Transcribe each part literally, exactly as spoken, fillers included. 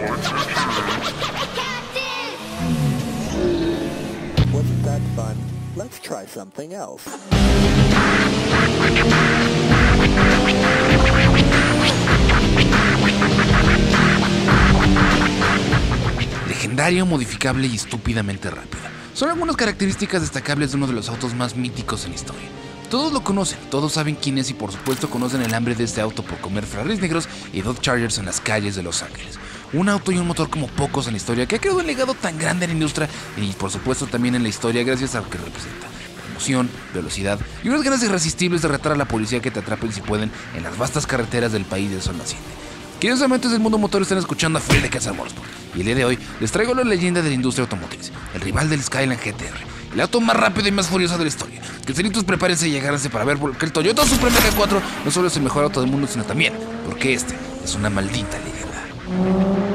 Wasn't that fun? Let's try something else. Legendario, modificable y estúpidamente rápido. Son algunas características destacables de uno de los autos más míticos en la historia. Todos lo conocen, todos saben quién es y por supuesto conocen el hambre de este auto por comer Ferraris negros y Dodge Chargers en las calles de Los Ángeles. Un auto y un motor como pocos en la historia que ha creado un legado tan grande en la industria y por supuesto también en la historia gracias a lo que representa. Emoción, velocidad y unas ganas irresistibles de retar a la policía que te atrapen si pueden en las vastas carreteras del país del sol naciente. Queridos amantes del mundo motor, están escuchando a Phil de Casa Motorsport y el día de hoy les traigo la leyenda de la industria automotriz, el rival del Skyline G T R, el auto más rápido y más furioso de la historia. Queridos, prepárense y agárrense para ver por qué el Toyota Supra M K cuatro no solo es el mejor auto del mundo, sino también porque este es una maldita leyenda.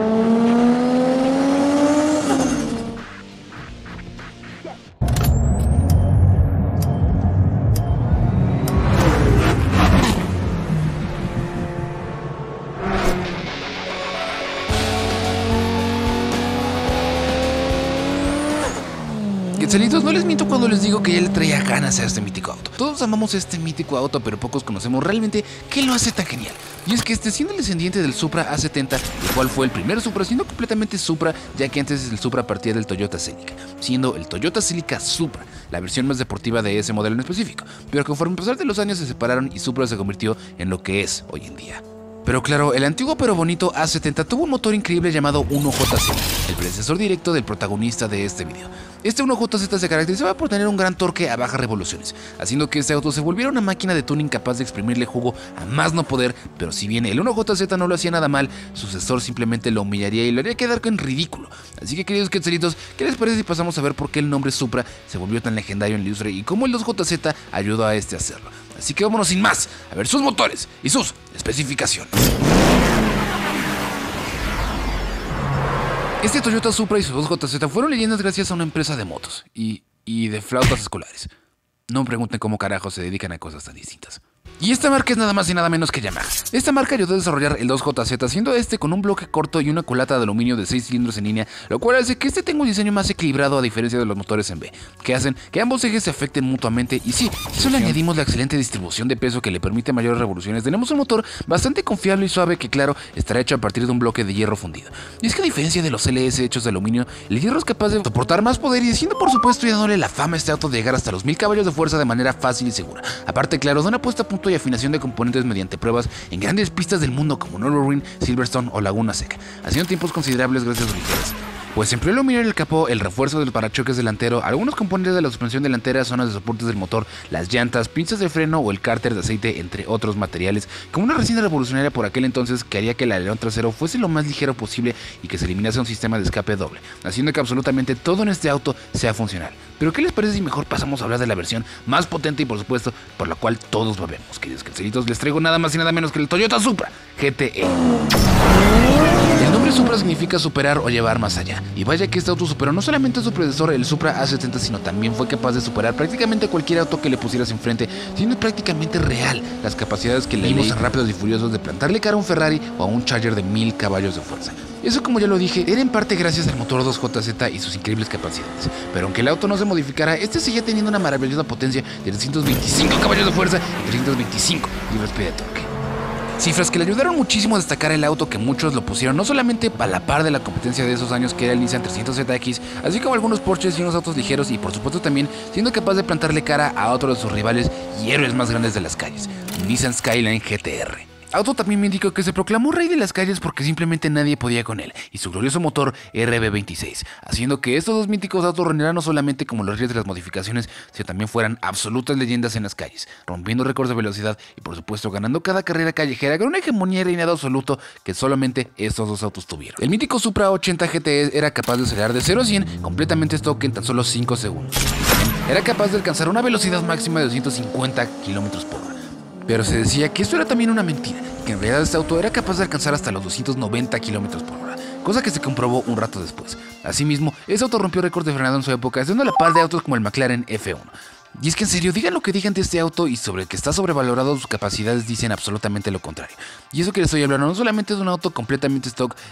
Quetzalitos, no les miento cuando les digo que ya le traía ganas a este mítico auto. Todos amamos este mítico auto, pero pocos conocemos realmente qué lo hace tan genial. Y es que este, siendo el descendiente del Supra A setenta, el cual fue el primer Supra siendo completamente Supra, ya que antes el Supra partía del Toyota Celica, siendo el Toyota Celica Supra la versión más deportiva de ese modelo en específico, pero conforme pasar de los años se separaron y Supra se convirtió en lo que es hoy en día. Pero claro, el antiguo pero bonito A setenta tuvo un motor increíble llamado uno J Z, el predecesor directo del protagonista de este video. Este uno J Z se caracterizaba por tener un gran torque a bajas revoluciones, haciendo que este auto se volviera una máquina de tuning capaz de exprimirle jugo a más no poder, pero si bien el uno J Z no lo hacía nada mal, su sucesor simplemente lo humillaría y lo haría quedar en ridículo. Así que queridos quetzalitos, ¿qué les parece si pasamos a ver por qué el nombre Supra se volvió tan legendario en la industria y cómo el dos J Z ayudó a este a hacerlo? Así que vámonos sin más a ver sus motores y sus especificaciones. Este Toyota Supra y su dos J Z fueron leyendas gracias a una empresa de motos y, y de flautas escolares. No me pregunten cómo carajo se dedican a cosas tan distintas. Y esta marca es nada más y nada menos que Yamaha. Esta marca ayudó a desarrollar el dos J Z, siendo este con un bloque corto y una culata de aluminio de seis cilindros en línea, lo cual hace que este tenga un diseño más equilibrado a diferencia de los motores en B, que hacen que ambos ejes se afecten mutuamente. Y sí, si solo añadimos la excelente distribución de peso que le permite mayores revoluciones, tenemos un motor bastante confiable y suave que claro, estará hecho a partir de un bloque de hierro fundido. Y es que a diferencia de los L S hechos de aluminio, el hierro es capaz de soportar más poder y siendo por supuesto y dándole la fama a este auto de llegar hasta los mil caballos de fuerza de manera fácil y segura. Aparte claro, de una puesta a punto y afinación de componentes mediante pruebas en grandes pistas del mundo como Nürburgring, Silverstone o Laguna Seca, haciendo tiempos considerables gracias a sus ligeras. Pues empleó el aluminio en el capó, el refuerzo del parachoques delantero, algunos componentes de la suspensión delantera, zonas de soportes del motor, las llantas, pinzas de freno o el cárter de aceite, entre otros materiales, como una resina revolucionaria por aquel entonces que haría que el alerón trasero fuese lo más ligero posible y que se eliminase un sistema de escape doble, haciendo que absolutamente todo en este auto sea funcional. Pero ¿qué les parece si mejor pasamos a hablar de la versión más potente y por supuesto por la cual todos babemos? Queridos quetzalitos, les traigo nada más y nada menos que el Toyota Supra G T E. El nombre Supra significa superar o llevar más allá, y vaya que este auto superó no solamente a su predecesor el Supra A setenta, sino también fue capaz de superar prácticamente cualquier auto que le pusieras enfrente, siendo prácticamente real las capacidades que le dimos en Rápidos y Furiosos de plantarle cara a un Ferrari o a un Charger de mil caballos de fuerza. Eso, como ya lo dije, era en parte gracias al motor dos J Z y sus increíbles capacidades, pero aunque el auto no se modificara, este seguía teniendo una maravillosa potencia de trescientos veinticinco caballos de fuerza y trescientos veinticinco libras-pie de torque. Cifras que le ayudaron muchísimo a destacar el auto, que muchos lo pusieron no solamente a la par de la competencia de esos años que era el Nissan trescientos Z X, así como algunos Porsches y unos autos ligeros, y por supuesto también siendo capaz de plantarle cara a otro de sus rivales y héroes más grandes de las calles, Nissan Skyline G T R. Auto también me indicó que se proclamó rey de las calles porque simplemente nadie podía con él y su glorioso motor R B veintiséis, haciendo que estos dos míticos autos reinaran no solamente como los reyes de las modificaciones, sino también fueran absolutas leyendas en las calles, rompiendo récords de velocidad y por supuesto ganando cada carrera callejera con una hegemonía y reinado absoluto que solamente estos dos autos tuvieron. El mítico Supra ochenta G T E era capaz de acelerar de cero a cien completamente stock en tan solo cinco segundos. Era capaz de alcanzar una velocidad máxima de doscientos cincuenta kilómetros por hora. Pero se decía que esto era también una mentira, y que en realidad este auto era capaz de alcanzar hasta los doscientos noventa kilómetros por hora, cosa que se comprobó un rato después. Asimismo, este auto rompió récords de frenado en su época, estando a la par de autos como el McLaren F uno. Y es que en serio, digan lo que digan de este auto y sobre el que está sobrevalorado, sus capacidades dicen absolutamente lo contrario. Y eso que les estoy hablando no solamente es un auto completamente stock,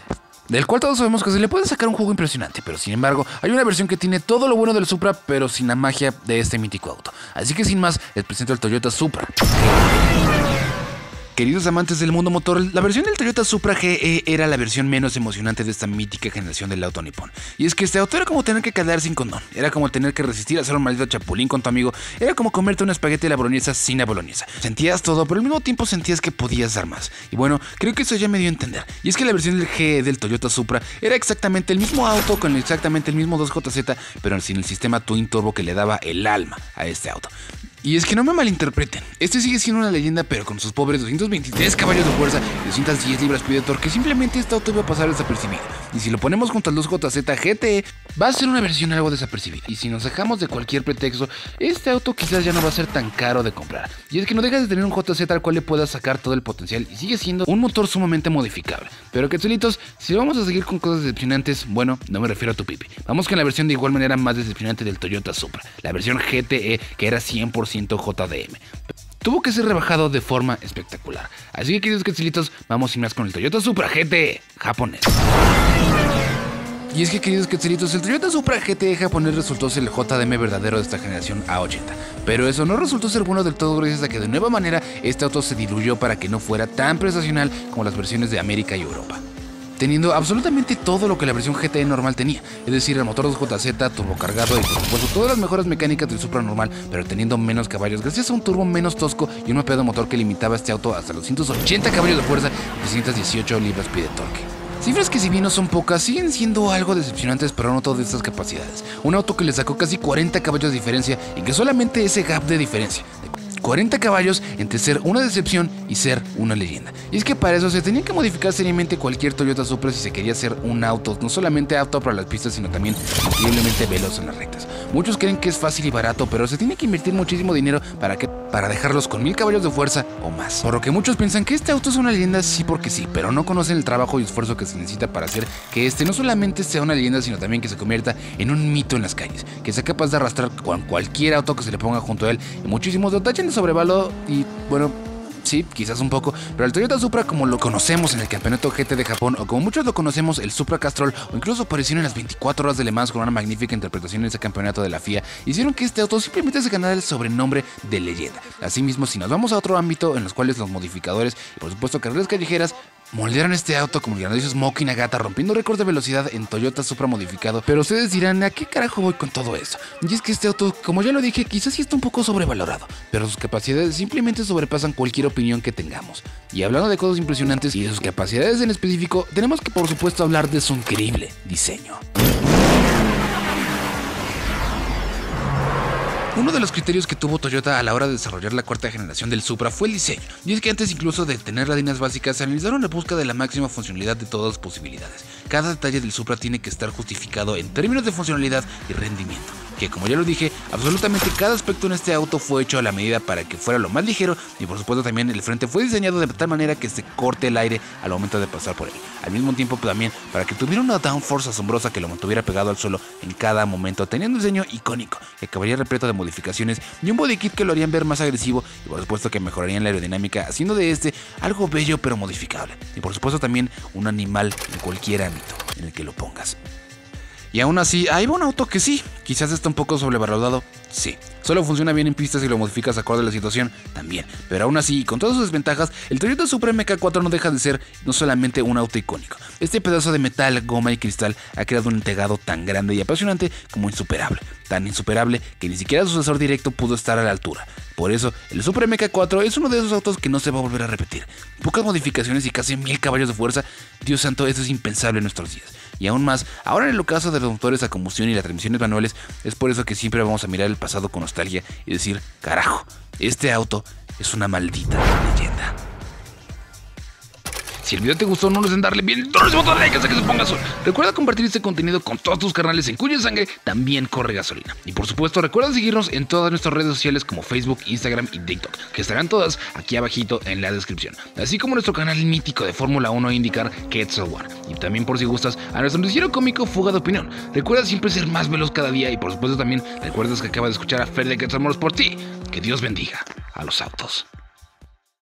del cual todos sabemos que se le puede sacar un juego impresionante, pero sin embargo hay una versión que tiene todo lo bueno del Supra, pero sin la magia de este mítico auto. Así que sin más, les presento el Toyota Supra. Queridos amantes del mundo motor, la versión del Toyota Supra G E era la versión menos emocionante de esta mítica generación del auto nipón. Y es que este auto era como tener que calar sin condón, era como tener que resistir a hacer un maldito chapulín con tu amigo, era como comerte un espagueti a la boloñesa sin la boloñesa. Sentías todo, pero al mismo tiempo sentías que podías dar más. Y bueno, creo que eso ya me dio a entender. Y es que la versión del G E del Toyota Supra era exactamente el mismo auto con exactamente el mismo dos J Z, pero sin el sistema Twin Turbo que le daba el alma a este auto. Y es que no me malinterpreten, este sigue siendo una leyenda, pero con sus pobres doscientos veintitrés caballos de fuerza y doscientas diez libras-pie de torque, simplemente este auto iba a pasar desapercibido. Y si lo ponemos junto al dos J Z G T E, va a ser una versión algo desapercibida. Y si nos dejamos de cualquier pretexto, este auto quizás ya no va a ser tan caro de comprar. Y es que no dejas de tener un J Z al cual le puedas sacar todo el potencial y sigue siendo un motor sumamente modificable. Pero quetzalitos, si vamos a seguir con cosas decepcionantes, bueno, no me refiero a tu pipi. Vamos con la versión de igual manera más decepcionante del Toyota Supra, la versión G T E, que era cien por ciento J D M. Tuvo que ser rebajado de forma espectacular. Así que, queridos quetzalitos, vamos sin más con el Toyota Supra G T E japonés. Y es que, queridos quetzalitos, el Toyota Supra G T E japonés resultó ser el J D M verdadero de esta generación A ochenta. Pero eso no resultó ser bueno del todo gracias a que de nueva manera este auto se diluyó para que no fuera tan prestacional como las versiones de América y Europa, teniendo absolutamente todo lo que la versión G T E normal tenía, es decir, el motor dos J Z, turbocargado y por supuesto todas las mejoras mecánicas del Supra normal, pero teniendo menos caballos gracias a un turbo menos tosco y un mapeado motor que limitaba este auto hasta los ciento ochenta caballos de fuerza y trescientas dieciocho libras-pie de torque. Cifras que si bien no son pocas, siguen siendo algo decepcionantes para un auto de estas capacidades. Un auto que le sacó casi cuarenta caballos de diferencia y que solamente ese gap de diferencia, cuarenta caballos entre ser una decepción y ser una leyenda. Y es que para eso se tenía que modificar seriamente cualquier Toyota Supra si se quería hacer un auto no solamente apto para las pistas, sino también increíblemente veloz en las rectas. Muchos creen que es fácil y barato, pero se tiene que invertir muchísimo dinero para que para dejarlos con mil caballos de fuerza o más. Por lo que muchos piensan que este auto es una leyenda sí porque sí, pero no conocen el trabajo y esfuerzo que se necesita para hacer que este no solamente sea una leyenda, sino también que se convierta en un mito en las calles, que sea capaz de arrastrar con cualquier auto que se le ponga junto a él. Y muchísimos lo tachan de sobrevalor y bueno, sí, quizás un poco, pero el Toyota Supra como lo conocemos en el campeonato G T de Japón, o como muchos lo conocemos, el Supra Castrol, o incluso aparecieron en las veinticuatro horas de Le Mans con una magnífica interpretación en ese campeonato de la F I A, hicieron que este auto simplemente se ganara el sobrenombre de leyenda. Asimismo, si nos vamos a otro ámbito en los cuales los modificadores y por supuesto carreras callejeras moldearon este auto como el grandioso Smokey Nagata, rompiendo récords de velocidad en Toyota Supra modificado. Pero ustedes dirán, ¿a qué carajo voy con todo esto? Y es que este auto, como ya lo dije, quizás sí está un poco sobrevalorado, pero sus capacidades simplemente sobrepasan cualquier opinión que tengamos. Y hablando de cosas impresionantes y de sus capacidades en específico, tenemos que por supuesto hablar de su increíble diseño. Uno de los criterios que tuvo Toyota a la hora de desarrollar la cuarta generación del Supra fue el diseño, y es que antes incluso de tener las líneas básicas se analizaron la búsqueda de la máxima funcionalidad de todas las posibilidades. Cada detalle del Supra tiene que estar justificado en términos de funcionalidad y rendimiento, que como ya lo dije, absolutamente cada aspecto en este auto fue hecho a la medida para que fuera lo más ligero, y por supuesto también el frente fue diseñado de tal manera que se corte el aire al momento de pasar por él, al mismo tiempo también para que tuviera una downforce asombrosa que lo mantuviera pegado al suelo en cada momento, teniendo un diseño icónico que acabaría repleto de modificaciones y un body kit que lo harían ver más agresivo y por supuesto que mejorarían la aerodinámica, haciendo de este algo bello pero modificable, y por supuesto también un animal en cualquier ámbito en el que lo pongas. Y aún así, ahí va un auto que sí, quizás está un poco sobrevalorado, sí. Solo funciona bien en pistas si lo modificas acorde a la situación, también. Pero aún así, con todas sus desventajas, el Toyota Supra M K cuatro no deja de ser no solamente un auto icónico. Este pedazo de metal, goma y cristal ha creado un entregado tan grande y apasionante como insuperable. Tan insuperable que ni siquiera su sucesor directo pudo estar a la altura. Por eso, el Supra M K cuatro es uno de esos autos que no se va a volver a repetir. Pocas modificaciones y casi mil caballos de fuerza, Dios santo, eso es impensable en nuestros días. Y aún más, ahora en el caso de los motores a combustión y las transmisiones manuales, es por eso que siempre vamos a mirar el pasado con nostalgia y decir, carajo, este auto es una maldita leyenda. Si el video te gustó, no olvides darle bien todo ese botón de like hasta que se ponga azul. Recuerda compartir este contenido con todos tus carnales en cuya sangre también corre gasolina. Y por supuesto, recuerda seguirnos en todas nuestras redes sociales como Facebook, Instagram y TikTok, que estarán todas aquí abajito en la descripción. Así como nuestro canal mítico de Fórmula uno IndyCar, Quetzal One. Y también por si gustas, a nuestro noticiero cómico Fuga de Opinión. Recuerda siempre ser más veloz cada día y por supuesto también recuerdas que acabas de escuchar a Fer de Quetzal Moros por ti. Que Dios bendiga a los autos.